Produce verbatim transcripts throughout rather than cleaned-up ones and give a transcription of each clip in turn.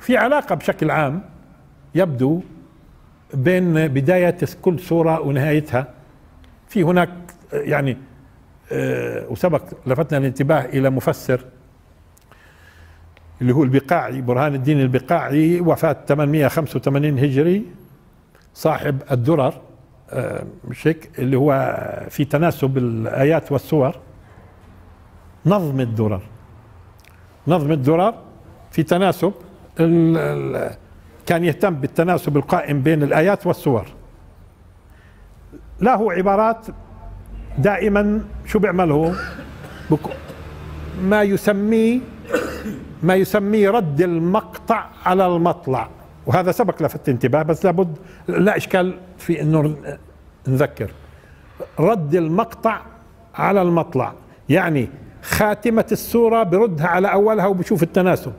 في علاقة بشكل عام يبدو بين بداية كل سورة ونهايتها. في هناك يعني وسبق لفتنا الانتباه إلى مفسر اللي هو البقاعي، برهان الدين البقاعي، وفاة ثمانمئة وخمسة وثمانين هجري، صاحب الدرر، مش هيك، اللي هو في تناسب الآيات والسور، نظم الدرر، نظم الدرر في تناسب، كان يهتم بالتناسب القائم بين الآيات والسور. له عبارات دائما شو بيعمله؟ ما يسميه ما يسميه رد المقطع على المطلع، وهذا سبق لفت انتباه، بس لابد لا إشكال في أنه نذكر. رد المقطع على المطلع يعني خاتمة السورة بردها على أولها وبشوف التناسب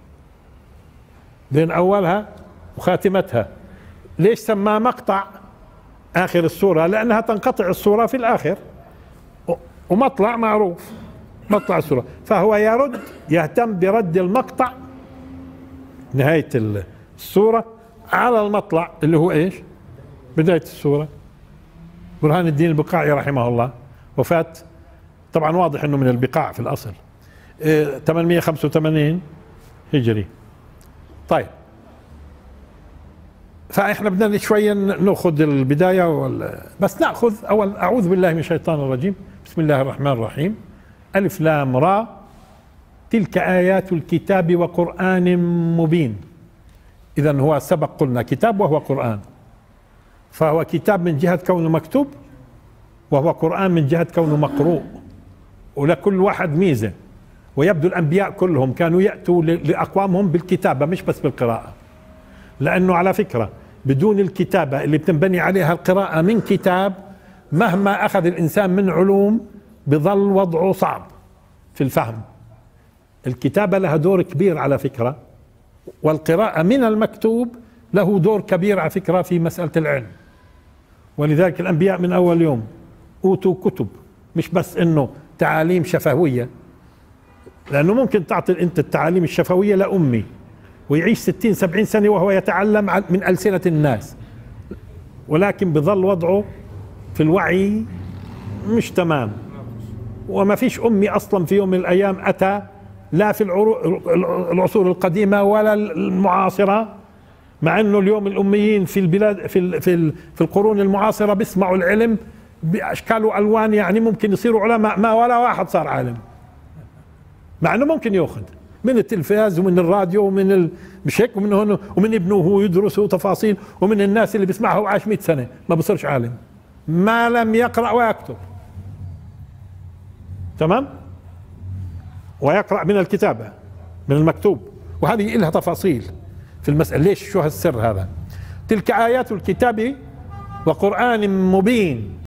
بين أولها وخاتمتها. ليش سماه مقطع آخر السورة؟ لأنها تنقطع السورة في الآخر، ومطلع معروف مطلع السورة، فهو يرد، يهتم برد المقطع نهاية السورة على المطلع اللي هو إيش؟ بداية السورة. برهان الدين البقاعي رحمه الله، وفاة طبعا واضح انه من البقاع في الاصل، اه ثمانمئة وخمسة وثمانين هجري. طيب، فاحنا بدنا شوية ناخذ البداية وال... بس ناخذ اول اعوذ بالله من الشيطان الرجيم، بسم الله الرحمن الرحيم، الف لام را، تلك ايات الكتاب وقرآن مبين. اذا هو سبق قلنا كتاب وهو قرآن، فهو كتاب من جهة كونه مكتوب، وهو قرآن من جهة كونه مقروء، ولكل واحد ميزة. ويبدو الأنبياء كلهم كانوا يأتوا لأقوامهم بالكتابة مش بس بالقراءة، لأنه على فكرة بدون الكتابة اللي بتنبني عليها القراءة من كتاب، مهما أخذ الإنسان من علوم بظل وضعه صعب في الفهم. الكتابة لها دور كبير على فكرة، والقراءة من المكتوب له دور كبير على فكرة في مسألة العلم. ولذلك الأنبياء من أول يوم أوتوا كتب، مش بس إنه تعاليم شفوية، لأنه ممكن تعطي أنت التعاليم الشفوية لأمي ويعيش ستين سبعين سنة وهو يتعلم من ألسنة الناس، ولكن بظل وضعه في الوعي مش تمام. وما فيش أمي أصلا في يوم من الأيام أتى لا في العصور القديمة ولا المعاصرة، مع انه اليوم الاميين في البلاد في في في القرون المعاصره بيسمعوا العلم باشكال والوان، يعني ممكن يصيروا علماء ما ولا واحد صار عالم، مع انه ممكن ياخذ من التلفاز ومن الراديو ومن ال... مش هيك، ومن هون ومن ابنه وهو يدرس تفاصيل، ومن الناس اللي بيسمعها وعاش مئة سنه ما بصيرش عالم ما لم يقرا ويكتب. تمام؟ ويقرا من الكتابه من المكتوب، وهذه لها تفاصيل في المسألة. ليش؟ شو هالسر هذا؟ تلك آيات الكتاب وقرآن مبين.